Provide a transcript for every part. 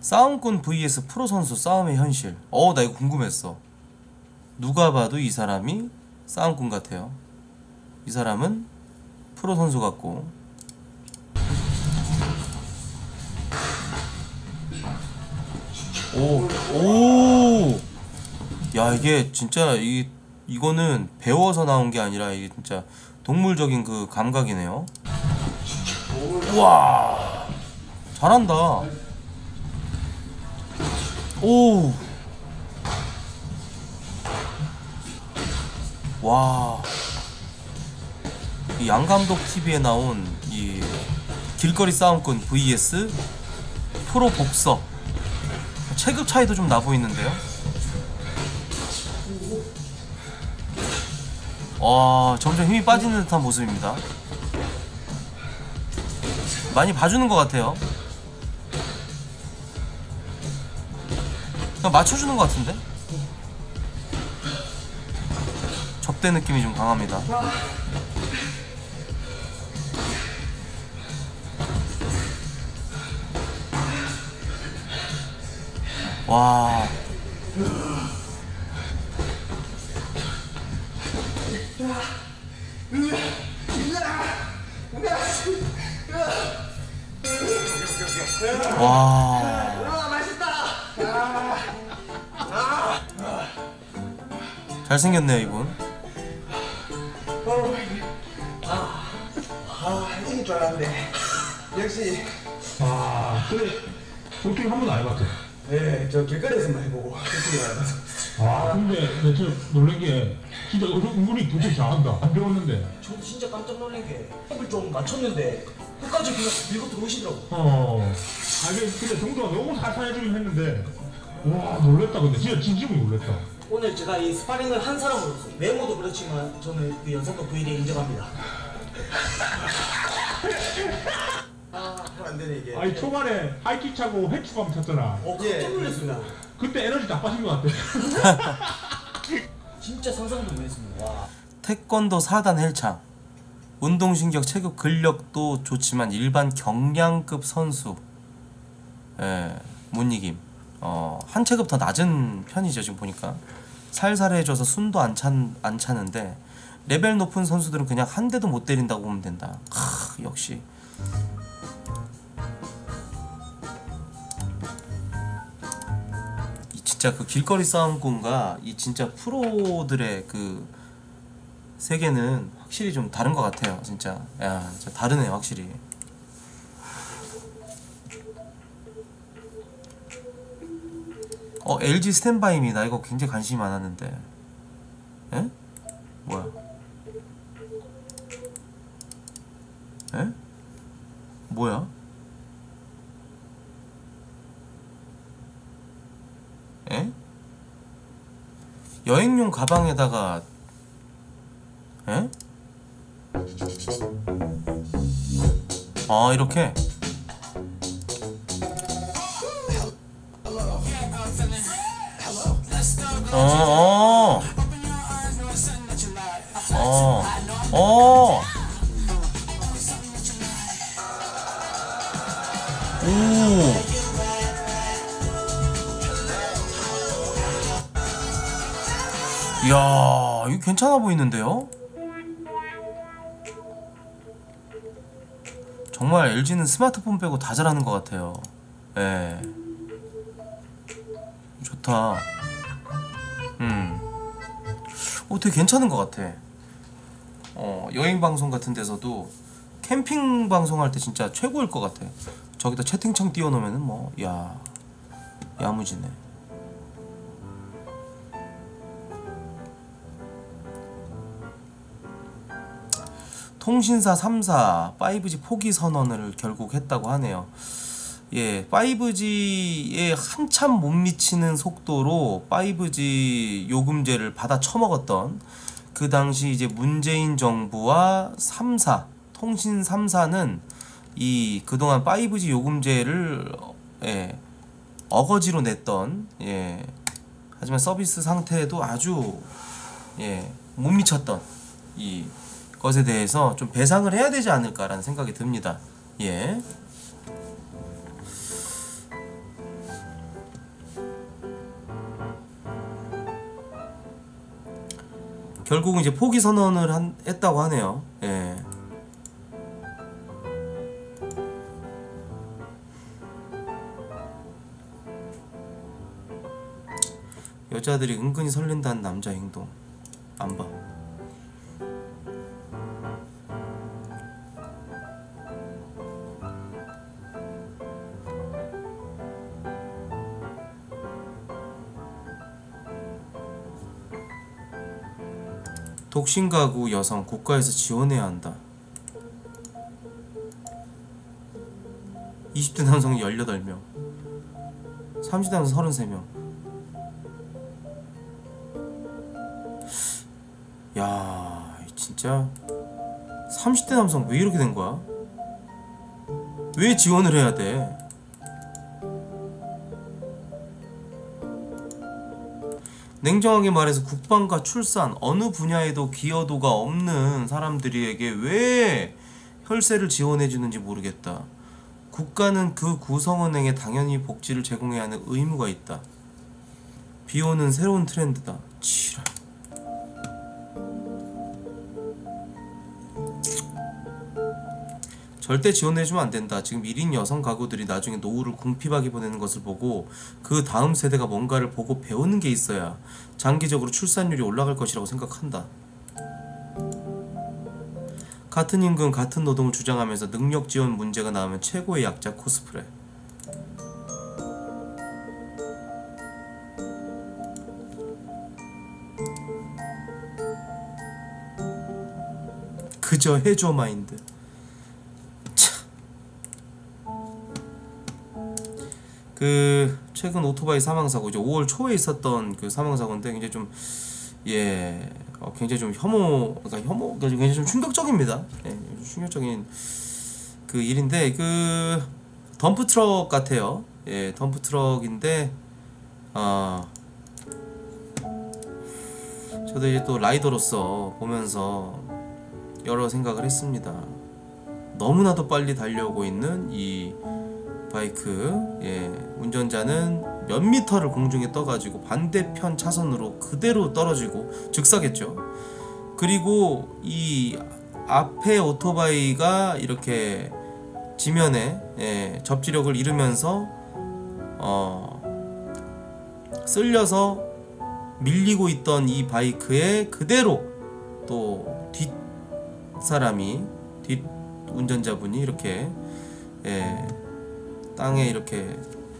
싸움꾼 vs 프로 선수 싸움의 현실. 나 이거 궁금했어. 누가 봐도 이 사람이 싸움꾼 같아요. 이 사람은 프로 선수 같고. 오. 야, 이게 진짜 이거는 배워서 나온 게 아니라 이게 진짜 동물적인 그 감각이네요. 우와, 잘한다. 오. 와. 이 양감독 TV에 나온 이 길거리 싸움꾼 vs 프로 복서. 체급 차이도 좀 나 보이는데요. 점점 힘이 빠지는 듯한 모습입니다. 많이 봐주는 것 같아요. 그냥 맞춰주는 것 같은데? 접대 느낌이 좀 강합니다. 와. 와. 잘생겼네요, 이분. 이길 줄 알았는데 역시. 그래 도킹 한 번도 안 해봤죠? 네, 저 길거리에서만 해보고 도킹이 알아서. 근데 저 놀란 게 진짜 은근히 도킹 잘한다. 안 배웠는데. 저도 진짜 깜짝 놀란 게 을 좀 맞췄는데 끝까지 그냥 밀고 들어오시더라고. 근데 정도가 너무 살살해주긴 했는데 와 놀랬다. 근데 진짜 진심으로 놀랬다. 오늘 제가 이 스파링을 한 사람으로서 외모도 그렇지만 저는 그 연상도 V리에 인정합니다. 안 되네 이게. 초반에 하이킥 차고 회축감 쳤잖아. 깜짝 놀랐습니다. 그때 에너지 다 빠진 것 같아. 진짜 상상도 못했습니다. 와. 태권도 4단 헬창. 운동신경, 체격, 근력도 좋지만 일반 경량급 선수 못 이김. 한 체급 더 낮은 편이죠. 지금 보니까 살살해져서 숨도 안 차는데 레벨 높은 선수들은 그냥 한 대도 못 때린다고 보면 된다. 역시 진짜 그 길거리 싸움꾼과 이 진짜 프로들의 그 세계는 확실히 좀 다른 것 같아요. 진짜 진짜 다르네요, 확실히. LG 스탠바이입니다. 이거 굉장히 관심이 많았는데. 에? 뭐야? 에? 뭐야? 에? 여행용 가방에다가 에? 이렇게. 이야, 이거 괜찮아 보이는데요? 정말 LG는 스마트폰 빼고 다 잘하는 것 같아요. 좋다. 되게 괜찮은 것 같아. 여행 방송 같은 데서도 캠핑 방송할 때 진짜 최고일 것 같아. 저기다 채팅창 띄워놓으면은 뭐, 야무지네. 통신사 3사 5G 포기 선언을 결국 했다고 하네요. 5G에 한참 못 미치는 속도로 5G 요금제를 받아 처먹었던 그 당시 이제 문재인 정부와 3사, 통신 3사는 이 그동안 5G 요금제를 어거지로 냈던 하지만 서비스 상태에도 아주 못 미쳤던 이 것에 대해서 좀 배상을 해야 되지 않을까라는 생각이 듭니다. 결국은 이제 포기 선언을 했다고 하네요. 예. 여자들이 은근히 설렌다는 남자 행동 안 봐. 독신 가구 여성 국가에서 지원해야 한다. 20대 남성 18명, 30대 남성 33명. 야, 진짜 30대 남성 왜 이렇게 된 거야? 왜 지원을 해야 돼? 냉정하게 말해서 국방과 출산 어느 분야에도 기여도가 없는 사람들에게 왜 혈세를 지원해 주는지 모르겠다. 국가는 그 구성원에게 당연히 복지를 제공해야 하는 의무가 있다. 비오는 새로운 트렌드다. 지랄. 절대 지원해주면 안된다. 지금 1인 여성 가구들이 나중에 노후를 궁핍하게 보내는 것을 보고 그 다음 세대가 뭔가를 보고 배우는 게 있어야 장기적으로 출산율이 올라갈 것이라고 생각한다. 같은 임금 같은 노동을 주장하면서 능력 지원 문제가 나오면 최고의 약자 코스프레. 그저 해줘 마인드. 그 최근 오토바이 사망사고 이제 5월 초에 있었던 그 사망사고인데 굉장히 좀 굉장히 좀 그러니까 굉장히 좀 충격적입니다. 예, 충격적인 그 일인데 그 덤프 트럭 같아요. 예, 덤프 트럭인데 저도 이제 또 라이더로서 보면서 여러 생각을 했습니다. 너무나도 빨리 달려오고 있는 이 바이크, 예, 운전자는 몇 미터를 공중에 떠가지고 반대편 차선으로 그대로 떨어지고 즉사겠죠. 그리고 이 앞에 오토바이가 이렇게 지면에, 예, 접지력을 잃으면서 쓸려서 밀리고 있던 이 바이크에 그대로 또 뒷 운전자분이 이렇게, 예, 땅에 이렇게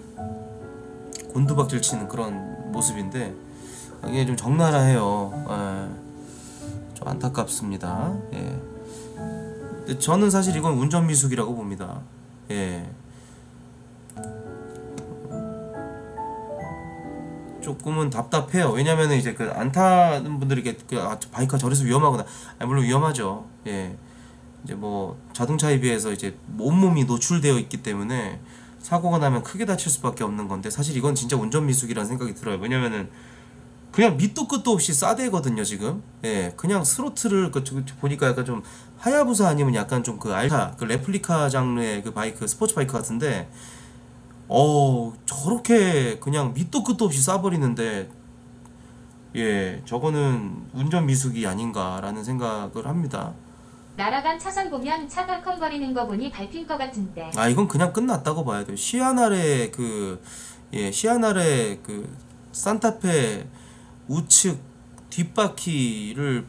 곤두박질 치는 그런 모습인데 이게 좀 적나라해요. 예, 좀 안타깝습니다. 예. 근데 저는 사실 이건 운전 미숙이라고 봅니다. 예. 조금은 답답해요. 왜냐면 이제 그 안 타는 분들이 바이크가 저래서 위험하구나. 물론 위험하죠. 예. 이제 뭐 자동차에 비해서 이제 온몸이 노출되어 있기 때문에 사고가 나면 크게 다칠 수밖에 없는 건데 사실 이건 진짜 운전 미숙이라는 생각이 들어요. 왜냐면은 그냥 밑도 끝도 없이 싸대거든요 지금. 예, 그냥 스로틀을 보니까 약간 좀 하야부사 아니면 약간 좀 그 알타 그 레플리카 장르의 그 바이크 스포츠 바이크 같은데 저렇게 그냥 밑도 끝도 없이 쏴버리는데 예, 저거는 운전 미숙이 아닌가라는 생각을 합니다. 날아간 차선 보면 차 덜컹거리는 거 보니 밟힌 거 같은데. 이건 그냥 끝났다고 봐야 돼요. 시아날의 그 산타페 우측 뒷바퀴를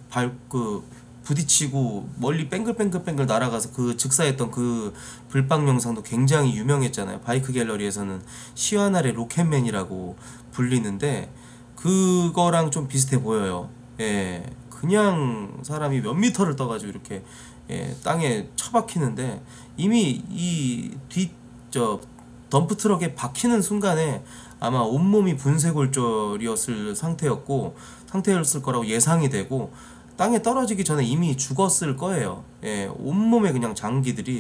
부딪히고 멀리 뱅글뱅글 날아가서 그 즉사했던 그 불빵 영상도 굉장히 유명했잖아요. 바이크 갤러리에서는 시아날의 로켓맨이라고 불리는데 그거랑 좀 비슷해 보여요. 예. 그냥 사람이 몇 미터를 떠가지고 이렇게, 예, 땅에 처박히는데 이미 이 덤프 트럭에 박히는 순간에 아마 온몸이 분쇄골절이었을 상태였을 거라고 예상이 되고 땅에 떨어지기 전에 이미 죽었을 거예요. 예, 온몸에 그냥 장기들이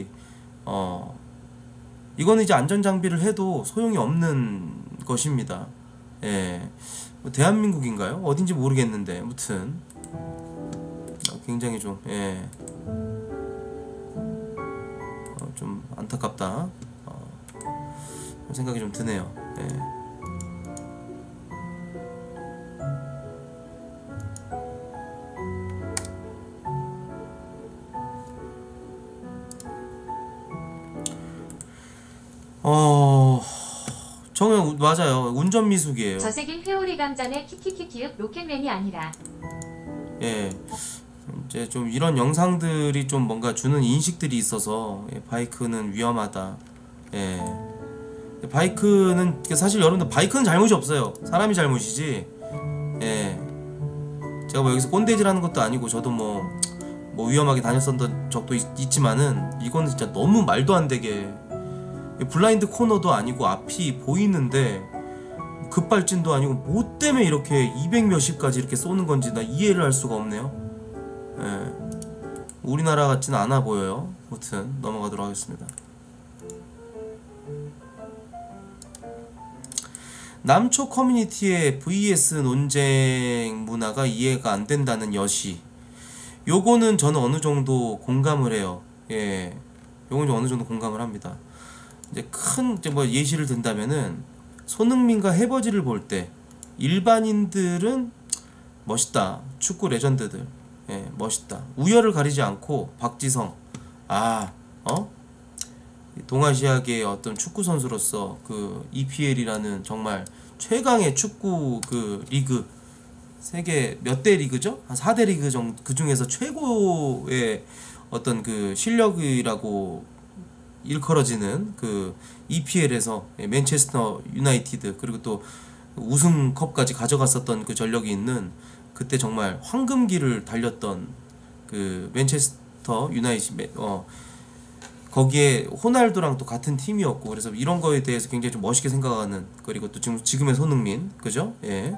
이거는 이제 안전장비를 해도 소용이 없는 것입니다. 예, 대한민국인가요? 어딘지 모르겠는데 아무튼 굉장히 좀, 예, 좀 안타깝다 생각이 좀 드네요. 예. 정말 맞아요. 운전 미숙이에요. 저 새긴 회오리 감자네 키키키키읍 로켓맨이 아니라. 예. 이제 좀 이런 영상들이 좀 뭔가 주는 인식들이 있어서 바이크는 위험하다. 예. 바이크는 사실 여러분들 바이크는 잘못이 없어요. 사람이 잘못이지. 예. 제가 뭐 여기서 꼰대질하는 것도 아니고 저도 뭐 위험하게 다녔었던 적도 있지만은 이거는 진짜 너무 말도 안 되게 블라인드 코너도 아니고 앞이 보이는데 급발진도 아니고 뭐 때문에 이렇게 200 몇십까지 이렇게 쏘는 건지 나 이해를 할 수가 없네요. 예. 우리나라 같지는 않아 보여요. 아무튼 넘어가도록 하겠습니다. 남초 커뮤니티의 vs 논쟁 문화가 이해가 안 된다는 여시. 요거는 저는 어느 정도 공감을 해요. 예. 요건 어느 정도 공감을 합니다. 이제 뭐 예시를 든다면은 손흥민과 해버지를 볼 때 일반인들은 멋있다. 축구 레전드들. 예, 멋있다. 우열을 가리지 않고 박지성. 동아시아계의 어떤 축구 선수로서 그 EPL이라는 정말 최강의 축구 그 리그 세계 몇 대 리그죠? 한 4대 리그 정도 그 중에서 최고의 어떤 그 실력이라고 일컬어지는 그 EPL에서 맨체스터 유나이티드 그리고 또 우승컵까지 가져갔었던 그 전력이 있는 그때 정말 황금기를 달렸던 그 맨체스터 유나이티드 거기에 호날두랑 또 같은 팀이었고 그래서 이런 거에 대해서 굉장히 좀 멋있게 생각하는 그리고 또 지금의 손흥민 그죠? 예.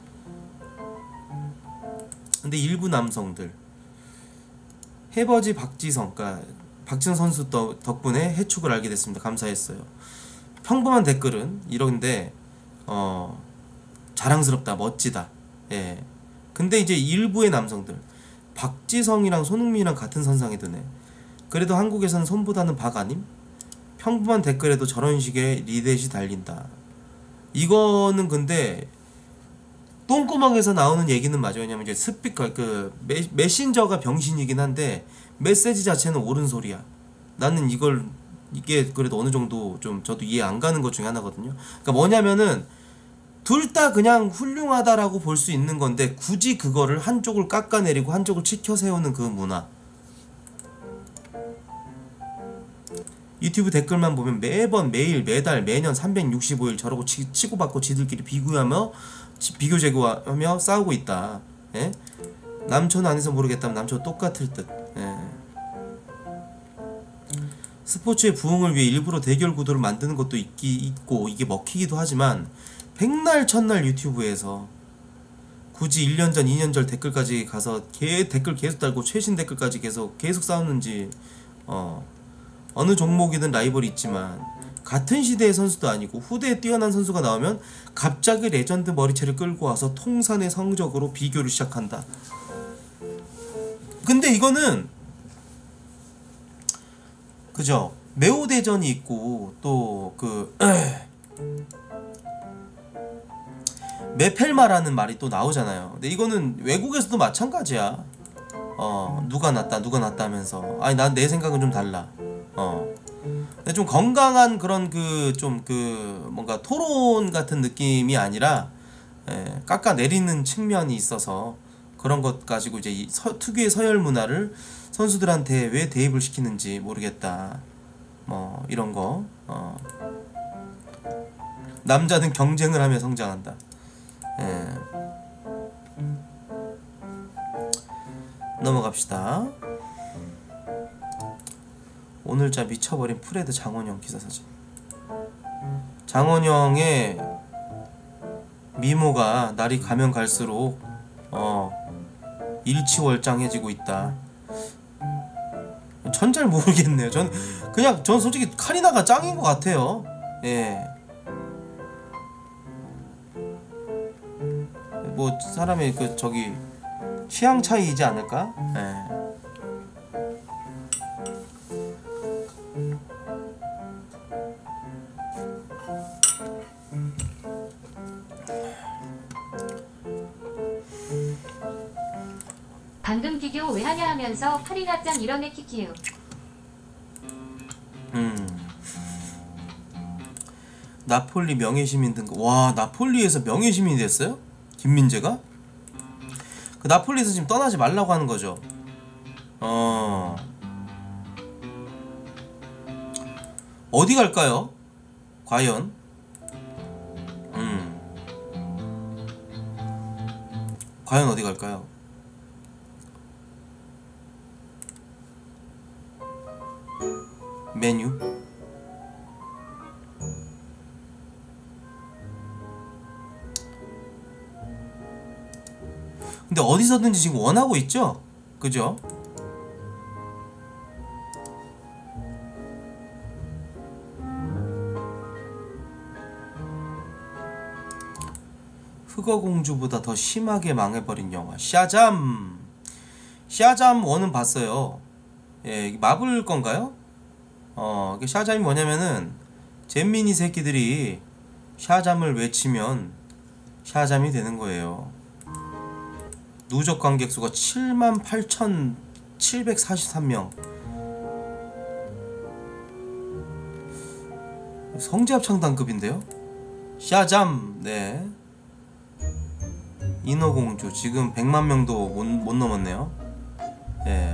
근데 일부 남성들 해버지 박지성 그러니까 박지성 선수 덕분에 해축을 알게 됐습니다. 감사했어요. 평범한 댓글은 이런데 자랑스럽다 멋지다. 예. 근데 이제 일부의 남성들 박지성이랑 손흥민이랑 같은 선상에 드네. 그래도 한국에서는 손보다는 박 아님? 평범한 댓글에도 저런 식의 리댓이 달린다. 이거는 근데 똥구멍에서 나오는 얘기는 맞아요. 왜냐면 이제 스피커 그 메신저가 병신이긴 한데 메시지 자체는 옳은 소리야. 나는 이게 그래도 어느 정도 좀 저도 이해 안 가는 것 중에 하나거든요. 그러니까 뭐냐면은 둘 다 그냥 훌륭하다라고 볼 수 있는 건데 굳이 그거를 한쪽을 깎아내리고 한쪽을 치켜 세우는 그 문화. 유튜브 댓글만 보면 매번 매일 매달 매년 365일 저러고 치고받고 지들끼리 비교 제고하며 싸우고 있다. 예? 남촌 안에서 모르겠다면 남촌 똑같을 듯. 예. 스포츠의 부흥을 위해 일부러 대결 구도를 만드는 것도 있고 이게 먹히기도 하지만 백날 첫날 유튜브에서 굳이 1년 전 2년 전 댓글까지 가서 댓글 계속 달고 최신 댓글까지 계속 싸우는지 어느 종목이든 라이벌이 있지만 같은 시대의 선수도 아니고 후대에 뛰어난 선수가 나오면 갑자기 레전드 머리채를 끌고 와서 통산의 성적으로 비교를 시작한다. 근데 이거는 그죠? 매우대전이 있고 또 그 메펠마라는 말이 또 나오잖아요. 근데 이거는 외국에서도 마찬가지야. 누가 낫다 하면서 아니 난 내 생각은 좀 달라. 근데 좀 건강한 그런 뭔가 토론 같은 느낌이 아니라 깎아내리는 측면이 있어서 그런 것 가지고 이제 특유의 서열 문화를 선수들한테 왜 대입을 시키는지 모르겠다. 뭐 이런 거. 남자는 경쟁을 하며 성장한다. 넘어갑시다. 오늘자 미쳐버린 프레드 장원영 기사사진. 장원영의 미모가 날이 가면 갈수록 일치월장해지고 있다. 전 잘 모르겠네요. 전 솔직히 카리나가 짱인 것 같아요. 예. 뭐 사람의 취향 차이이지 않을까? 예. 방금 비교 왜 하냐 하면서 카리나짱 이런 애 키키우. 나폴리 명예시민 등급. 와, 나폴리에서 명예시민이 됐어요? 김민재가? 그 나폴리에서 지금 떠나지 말라고 하는 거죠. 어디 갈까요? 과연? 과연 어디 갈까요? 메뉴? 근데 어디서든지 지금 원하고 있죠? 그죠? 흑어공주보다 더 심하게 망해버린 영화 샤잠. 샤잠 1은 봤어요. 예, 이게 마블 건가요? 이게 샤잠이 뭐냐면은 잼민이 새끼들이 샤잠을 외치면 샤잠이 되는 거예요. 누적 관객 수가 78,743명. 성지합창단급인데요? 샤잠. 네. 인어공주 지금 100만 명도 못 넘었네요. 예.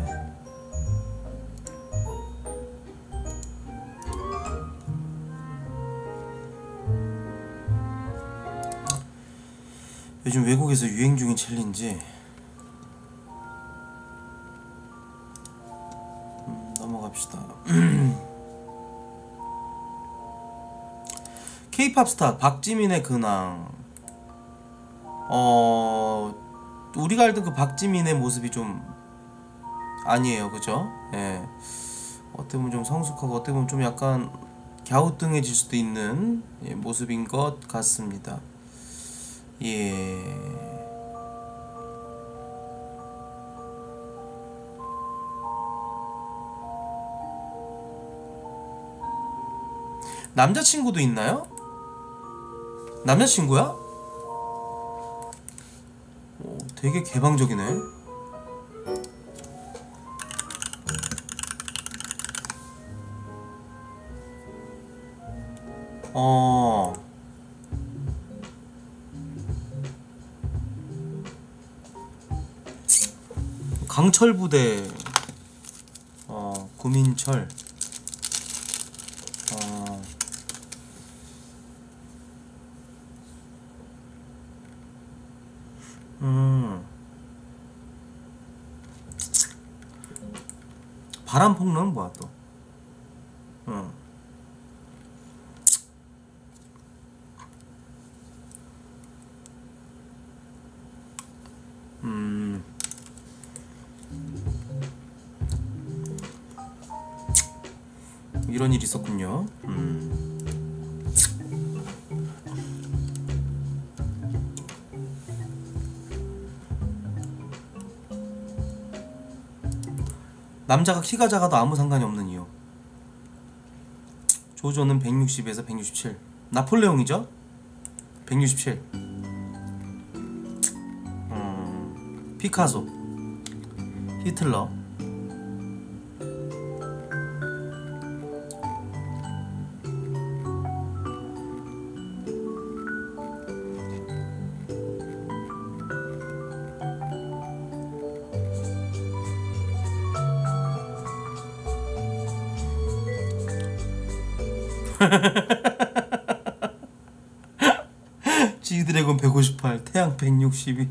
요즘 외국에서 유행 중인 챌린지. 넘어갑시다. K-팝 스타 박지민의 근황. 우리가 알던 그 박지민의 모습이 좀 아니에요, 그죠? 예. 어떻게 보면 좀 성숙하고 어떻게 보면 좀 약간 갸우뚱해질 수도 있는 모습인 것 같습니다. 예. 남자친구도 있나요? 남자친구야? 오, 되게 개방적이네. 강철부대. 구민철. 바람폭로는 뭐야 또? 이런 일이 있었군요. 남자가 키가 작아도 아무 상관이 없는 이유. 조조는 160에서 167. 나폴레옹이죠? 167. 피카소, 히틀러. 지드래곤 158, 태양 162.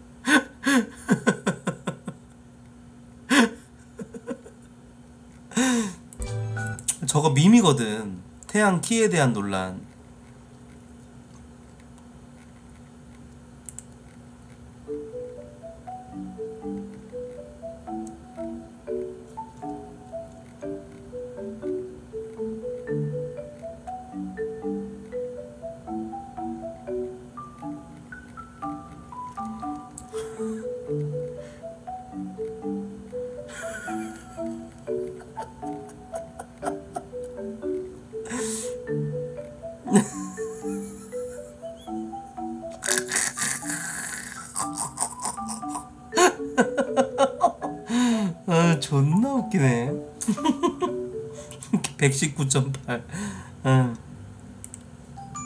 저거 밈이거든. 태양 키에 대한 논란. 아, 존나 웃기네. 119.8.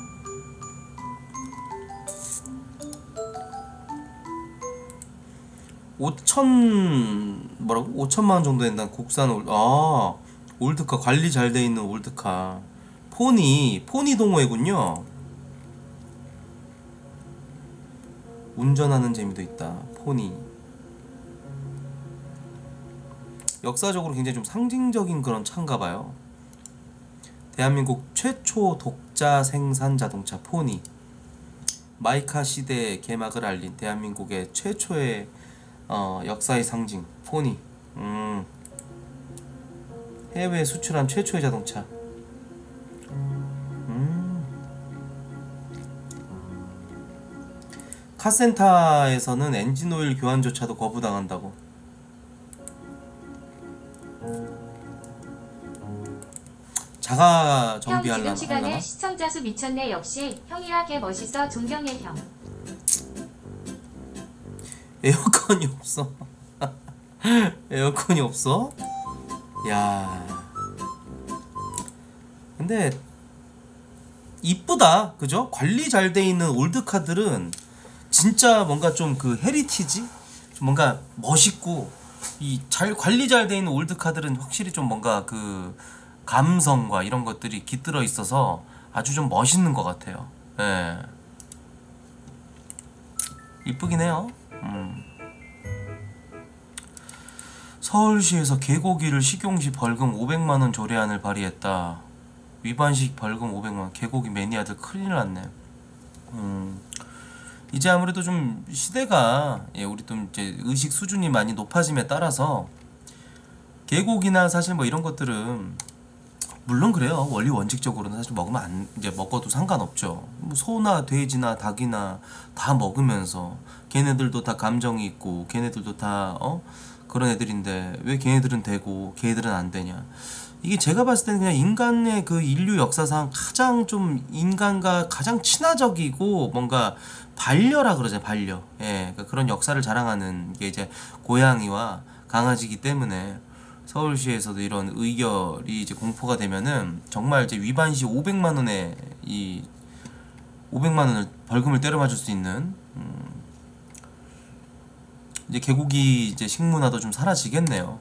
뭐라고? 5천만 원 정도 된다는 국산 올드카 관리 잘 돼 있는 올드카. 포니 동호회군요. 운전하는 재미도 있다. 포니. 역사적으로 굉장히 좀 상징적인 그런 차인가 봐요. 대한민국 최초 독자 생산 자동차 포니. 마이카 시대 개막을 알린 대한민국의 최초의 역사의 상징 포니. 해외에 수출한 최초의 자동차. 카센터에서는 엔진오일 교환조차도 거부당한다고. 자가 형 정비하려나? 지금 시간에 시청자 수 미쳤네. 역시 형이야 개 멋있어. 존경해 형. 에어컨이 없어. 에어컨이 없어? 야. 근데 이쁘다, 그죠? 관리 잘 돼 있는 올드카들은 진짜 뭔가 좀 그 헤리티지, 좀 뭔가 멋있고, 이 잘 관리 잘 돼 있는 올드카들은 확실히 좀 뭔가 그 감성과 이런 것들이 깃들어 있어서 아주 좀 멋있는 것 같아요. 예. 이쁘긴 해요. 서울시에서 개고기를 식용시 벌금 500만원 조례안을 발의했다. 위반식 벌금 500만원. 개고기 매니아들 큰일 났네. 이제 아무래도 좀 시대가, 우리 좀 이제 의식 수준이 많이 높아짐에 따라서 개고기나 사실 뭐 이런 것들은 물론 그래요. 원리 원칙적으로는 사실 먹으면 이제 먹어도 상관없죠. 뭐 소나 돼지나 닭이나 다 먹으면서 걔네들도 다 감정이 있고 걔네들도 다 그런 애들인데 왜 걔네들은 되고 걔네들은 안 되냐. 이게 제가 봤을 때는 그냥 인간의 그 인류 역사상 가장 좀 인간과 가장 친화적이고 뭔가 반려라 그러잖아요. 반려. 그러니까 그런 역사를 자랑하는 게 이제 고양이와 강아지이기 때문에 서울시에서도 이런 의결이 이제 공포가 되면은 정말 이제 위반 시 500만 원에 500만 원을 벌금을 때려 맞을 수 있는 이제 개고기 이제 식문화도 좀 사라지겠네요.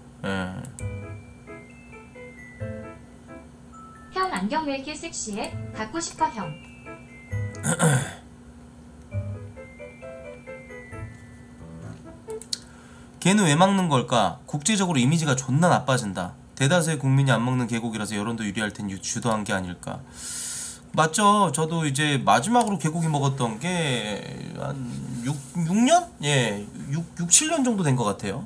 형 안경 왜 이렇게 섹시해? 갖고 싶어 형. 걔는 왜 막는 걸까? 국제적으로 이미지가 존나 나빠진다. 대다수의 국민이 안 먹는 개고기라서 여론도 유리할 텐 주도한 게 아닐까. 맞죠. 저도 이제 마지막으로 개고기 먹었던 게 한 6년? 6, 7년 정도 된 것 같아요.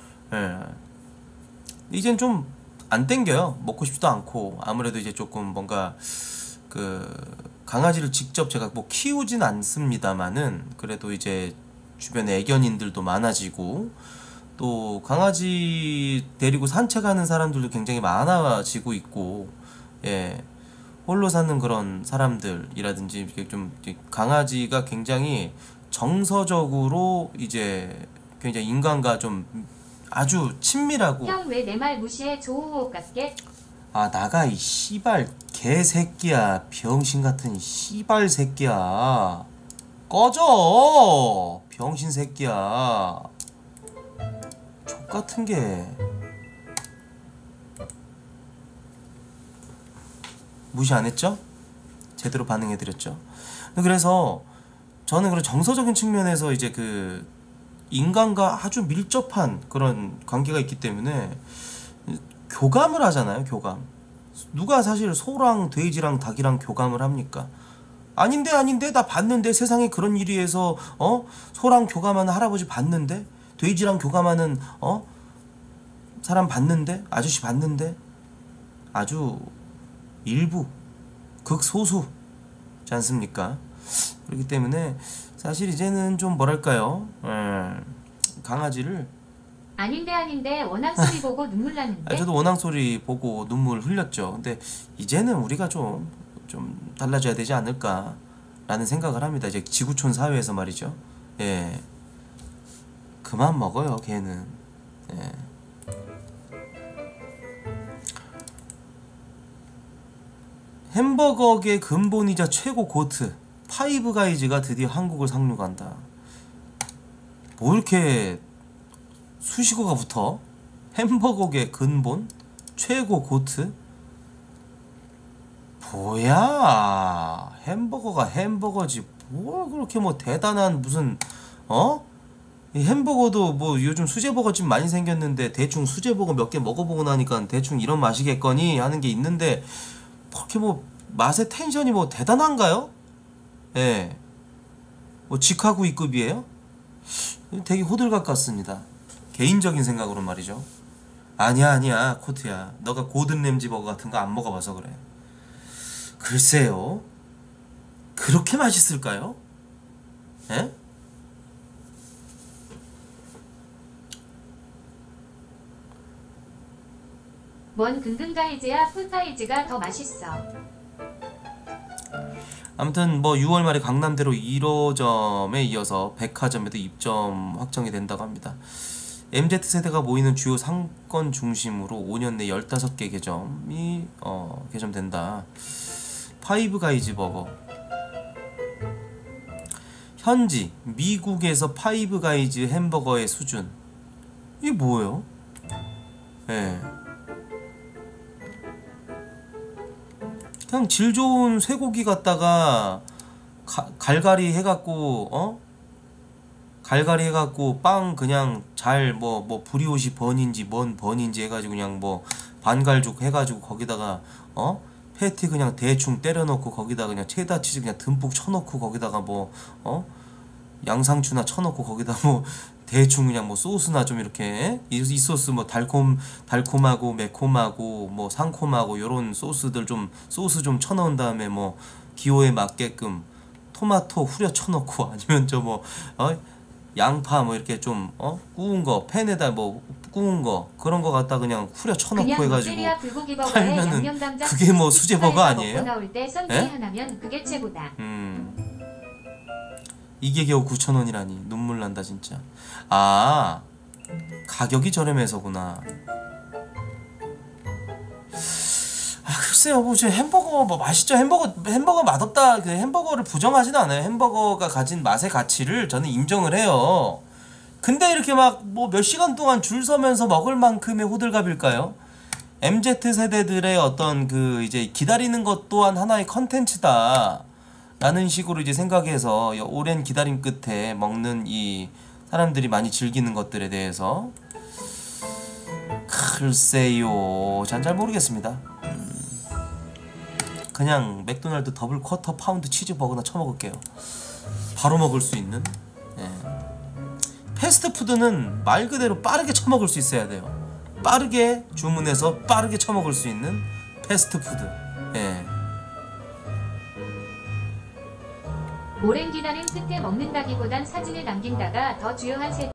이젠 좀 안 땡겨요. 먹고 싶지도 않고. 아무래도 이제 조금 뭔가 그 강아지를 직접 제가 뭐 키우진 않습니다만은 그래도 이제 주변에 애견인들도 많아지고 또 강아지 데리고 산책하는 사람들도 굉장히 많아지고 있고, 홀로 사는 그런 사람들이라든지 이렇게 좀 강아지가 굉장히 정서적으로 이제 굉장히 인간과 좀 아주 친밀하고. 형 왜 내 말 무시해? 조호호 같게. 아 나가 이 씨발 개새끼야. 병신 같은 씨발 새끼야. 꺼져 병신 새끼야. 족같은 게. 무시 안 했죠? 제대로 반응해드렸죠. 그래서 저는 그런 정서적인 측면에서 이제 그 인간과 아주 밀접한 그런 관계가 있기 때문에 교감을 하잖아요. 교감. 누가 사실 소랑 돼지랑 닭이랑 교감을 합니까? 아닌데 나 봤는데 세상에 그런 일이 해서 소랑 교감하는 할아버지 봤는데 돼지랑 교감하는 사람 봤는데 아저씨 봤는데 아주 일부 극소수지 않습니까? 그렇기 때문에 사실 이제는 좀 뭐랄까요, 강아지를 아닌데 원앙 소리 보고 눈물 나는데. 저도 원앙 소리 보고 눈물 흘렸죠. 근데 이제는 우리가 좀 달라져야 되지 않을까라는 생각을 합니다. 이제 지구촌 사회에서 말이죠. 그만 먹어요, 걔는. 햄버거계 근본이자 최고 고트 파이브가이즈가 드디어 한국을 상륙한다. 뭐 이렇게 수식어가 붙어? 햄버거계 근본? 최고 고트? 뭐야? 햄버거가 햄버거지 뭘 그렇게 뭐 대단한 무슨 이 햄버거도 뭐 요즘 수제버거집 많이 생겼는데 대충 수제버거 몇 개 먹어보고 나니까 대충 이런 맛이겠거니 하는 게 있는데 그렇게 뭐 맛의 텐션이 뭐 대단한가요? 예. 뭐 직화구이급이에요? 되게 호들갑 같습니다. 개인적인 생각으로 말이죠. 아니야 코트야, 너가 고든 램지 버거 같은 거 안 먹어봐서 그래. 글쎄요, 그렇게 맛있을까요? 예? 뭔 근근가이즈야 풀사이즈가 더 맛있어. 아무튼 뭐 6월 말에 강남대로 1호점에 이어서 백화점에도 입점 확정이 된다고 합니다. MZ세대가 모이는 주요 상권 중심으로 5년 내 15개 개점이 개점된다. 파이브가이즈 버거. 현지 미국에서 파이브가이즈 햄버거의 수준. 이게 뭐예요? 예. 그냥 질 좋은 쇠고기 갖다가 갈갈이 해갖고 갈갈이 해갖고 빵 그냥 잘 뭐 브리오시 번인지 뭔 번인지 해가지고 그냥 뭐 반갈죽 해가지고 거기다가 패티 그냥 대충 때려넣고 거기다가 그냥 체다 치즈 그냥 듬뿍 쳐넣고 거기다가 뭐 양상추나 쳐넣고 거기다 뭐 대충 그냥 뭐 소스나 좀 이렇게 이 소스 뭐 달콤하고 매콤하고 뭐 상콤하고 요런 소스들 좀 소스 좀 쳐넣은 다음에 뭐 기호에 맞게끔 토마토 후려 쳐넣고 아니면 저 뭐 양파 뭐 이렇게 좀 구운 거 팬에다 뭐 구운 거 그런 거 갖다 그냥 후려 쳐넣고 해가지고 팔면은 그게 뭐 수제버거 아니에요? 나올 때 썬데이 하나면 그게 최고다. 이게 겨우 9,000원이라니 눈물 난다 진짜. 아, 가격이 저렴해서구나. 글쎄요, 뭐 지금 햄버거 뭐 맛있죠. 햄버거 맛없다. 그 햄버거를 부정하지는 않아요. 햄버거가 가진 맛의 가치를 저는 인정을 해요. 근데 이렇게 막 뭐 몇 시간 동안 줄 서면서 먹을 만큼의 호들갑일까요? MZ 세대들의 어떤 그 이제 기다리는 것 또한 하나의 컨텐츠다 라는 식으로 이제 생각해서 오랜 기다림 끝에 먹는 이 사람들이 많이 즐기는 것들에 대해서 글쎄요, 전 잘 모르겠습니다. 그냥 맥도날드 더블 쿼터 파운드 치즈버거나 처먹을게요. 바로 먹을 수 있는. 예. 패스트푸드는 말 그대로 빠르게 처먹을 수 있어야 돼요. 빠르게 주문해서 빠르게 처먹을 수 있는 패스트푸드. 예. 오랜 기다림 끝에 먹는다기보단 사진을 남긴다가 더 주요한 세